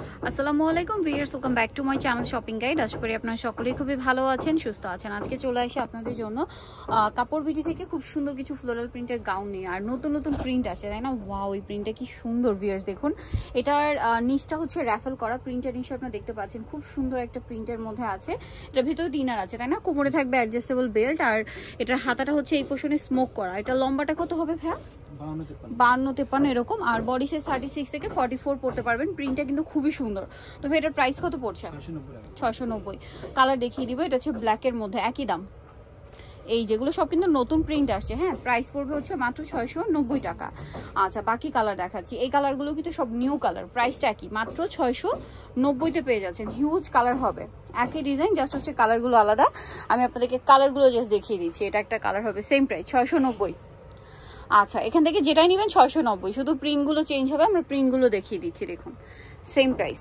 আসসালামু আলাইকুম viewers, welcome back to my channel shopping guide. আশা করি আপনারা সকলেই খুবই ভালো আছেন, সুস্থ আছেন। আজকে চলে আসি আপনাদের জন্য কাপড় বিডি থেকে খুব সুন্দর কিছু ফ্লোরাল প্রিন্টের গাউন নিয়ে। আর নতুন নতুন প্রিন্ট আসে, তাই না? ওয়াও, এই প্রিন্টটা কি সুন্দর ভিউয়ার্স, দেখুন। এটার নিচটা হচ্ছে র্যাফেল করা, প্রিন্টের নিচে আপনারা দেখতে পাচ্ছেন খুব সুন্দর একটা প্রিন্টের মধ্যে আছে। এটার ভিতরে দিনার আছে, তাই না? কোমরে থাকবে অ্যাডজাস্টেবল বেল্ট, আর এটার হাতাটা হচ্ছে এই পোর্শনে স্মোক করা। এটা লম্বাটা কত হবে ভাইয়া? 52-53 এরকম। আর বডি সাইজ 36 থেকে 44 পড়তে পারবেন। প্রিন্টটা কিন্তু খুবই সুন্দর। তো ভাই এটার প্রাইস কত পড়ছে? 690। কালার দেখিয়ে দিব। এটা হচ্ছে ব্ল্যাকের মধ্যে, একই দাম। এই যেগুলো সব কিন্তু নতুন প্রিন্ট আসছে, হ্যাঁ। প্রাইস পড়বে হচ্ছে মাত্র 690 টাকা। আচ্ছা, বাকি কালার দেখাচ্ছি। এই কালারগুলো কিন্তু সব নিউ কালার, প্রাইসটা একই, মাত্র 690-তে পেয়ে যাচ্ছেন। হিউজ কালার হবে, একই ডিজাইন, জাস্ট হচ্ছে কালারগুলো আলাদা। আমি আপনাদেরকে কালারগুলো জাস্ট দেখিয়ে দিচ্ছি। এটা একটা কালার হবে, সেম প্রাইস 690। আচ্ছা, এখান থেকে যেটাই নেবেন 690, শুধু প্রিন্টগুলো চেঞ্জ হবে। আমরা প্রিন্টগুলো দেখিয়ে দিচ্ছি, দেখুন, সেম প্রাইস।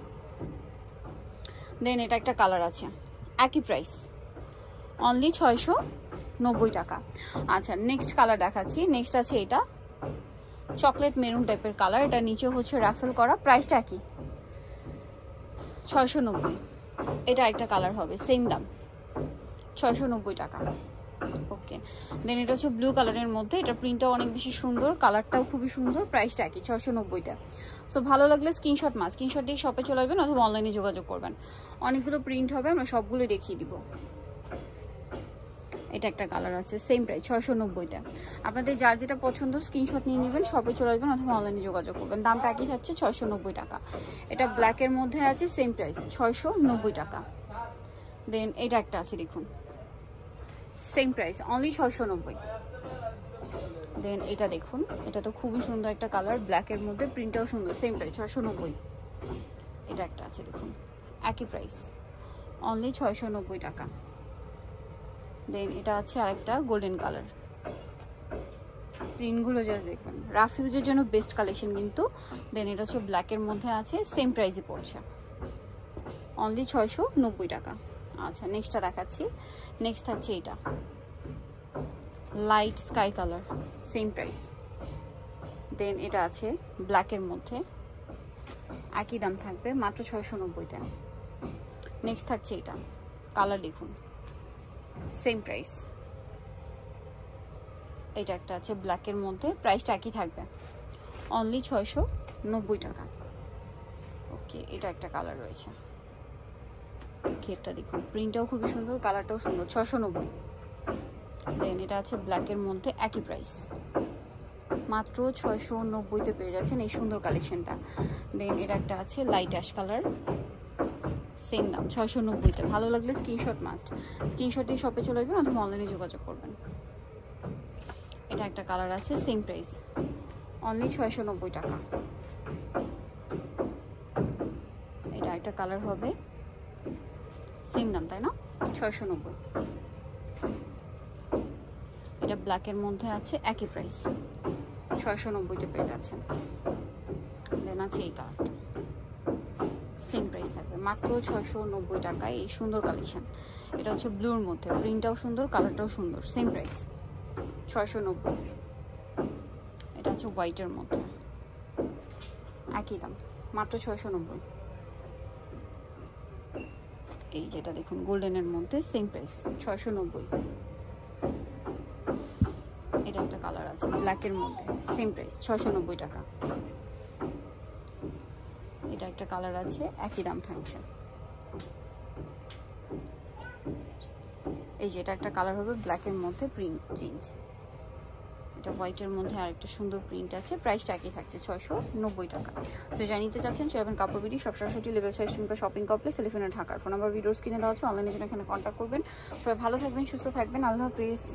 দেন এটা একটা কালার আছে, একই প্রাইস, অনলি 690 টাকা। আচ্ছা, নেক্সট কালার দেখাচ্ছি। নেক্সট আছে এটা চকলেট মেরুন টাইপের কালার। এটা নিচে হচ্ছে রাফেল করা, প্রাইসটা একই, 690। এটা একটা কালার হবে, সেম দাম, 690 টাকা। ওকে, দেন এটা হচ্ছে ব্লু কালারের মধ্যে। এটা প্রিন্টটাও অনেক বেশি সুন্দর, কালারটাও খুবই সুন্দর, প্রাইসটা একই, 690টা। সো ভালো লাগলে স্ক্রিনশট স্ক্রিনশট দিয়ে শপে চলে আসবেন অথবা অনলাইনে যোগাযোগ করবেন। অনেকগুলো প্রিন্ট হবে, আমরা সবগুলো দেখিয়ে দিব। এটা একটা কালার আছে, সেম প্রাইস 690টা। আপনাদের যার যেটা পছন্দ স্ক্রিনশট নিয়ে নেবেন, শপে চলে আসবেন অথবা অনলাইনে যোগাযোগ করবেন। দামটা একই থাকছে, 690 টাকা। এটা ব্ল্যাকের মধ্যে আছে, সেম প্রাইস, 690 টাকা। দেন এটা একটা আছে, দেখুন, সেম প্রাইস, অনলি 690। দেন এটা দেখুন, এটা তো খুবই সুন্দর একটা কালার, ব্ল্যাকের মধ্যে, প্রিন্টটাও সুন্দর, সেম প্রাইস, 690। এটা একটা আছে, দেখুন, একই প্রাইস, অনলি 690 টাকা। দেন এটা আছে আরেকটা গোল্ডেন কালার। প্রিন্টগুলো জাস্ট দেখবেন, রাফিউজের জন্য বেস্ট কালেকশন কিন্তু। দেন এটা হচ্ছে ব্ল্যাকের মধ্যে আছে, সেম প্রাইসে পড়ছে, অনলি 690 টাকা। আচ্ছা, নেক্সটটা দেখাচ্ছি। নেক্সট থাকছে এটা light sky colour, same price. Then এটা আছে ব্ল্যাকের মধ্যে, একই দাম থাকবে, মাত্র 690তে। নেক্সট থাকছে এটা কালার, দেখুন, সেম প্রাইস। এটা একটা আছে ব্ল্যাকের মধ্যে, প্রাইসটা একই থাকবে, অনলি 690 টাকা। ওকে, এটা একটা কালার রয়েছে, ঘেরটা দেখুন, প্রিন্টটাও খুবই সুন্দর, কালারটাও সুন্দর, 690। দেন এটা আছে ব্ল্যাকের মধ্যে, একই প্রাইস, মাত্র 690তে পেয়ে যাচ্ছেন এই সুন্দর কালেকশনটা। দেন এটা একটা আছে লাইট অ্যাশ কালার, সেম দাম, 690তে। ভালো লাগলে স্ক্রিনশট দিয়ে শপে চলে আসবেন অথবা অনলাইনে যোগাযোগ করবেন। এটা একটা কালার আছে, সেম প্রাইস, অনলি 690 টাকা। এটা একটা কালার হবে, সেম দাম, তাই না? 690। এটা ব্ল্যাকের মধ্যে আছে, একই প্রাইস, 690তে পেয়ে যাচ্ছেন। দেন আছে এই কালারটা, সেম প্রাইস থাকবে, মাত্র 690 টাকায় এই সুন্দর কালেকশন। এটা হচ্ছে ব্লুর মধ্যে, প্রিন্টটাও সুন্দর, কালারটাও সুন্দর, সেম প্রাইস, 690। এটা হচ্ছে হোয়াইটের মধ্যে, একই দাম, মাত্র 690। এই যেটা দেখুন গোল্ডেনের মধ্যে, সেম প্রাইস, 690। এটা একটা কালার আছে ব্ল্যাকের মধ্যে, সেম প্রাইস, 690 টাকা। এটা একটা কালার আছে, একই দাম থাকছে। এই যে এটা একটা কালার হবে ব্ল্যাকের মধ্যে, প্রিন্ট চেঞ্জ। এটা হোয়াইটের মধ্যে আরেকটা সুন্দর প্রিন্ট আছে, প্রাইসটা একই থাকছে, 690 টাকা। সো যা নিতে চাচ্ছেন চলবেন কাপড় বিডি, সব সরাসরি লেভেল 6 শপিং কমপ্লেক্স, এলিফেন্ট ঢাকার। ফোন নাম্বার ভিডিওর স্ক্রিনে দেওয়া আছে, অনলাইনে জন্য এখানে কন্ট্যাক্ট করবেন। সবাই ভালো থাকবেন, সুস্থ থাকবেন, আল্লাহ হাফেজ।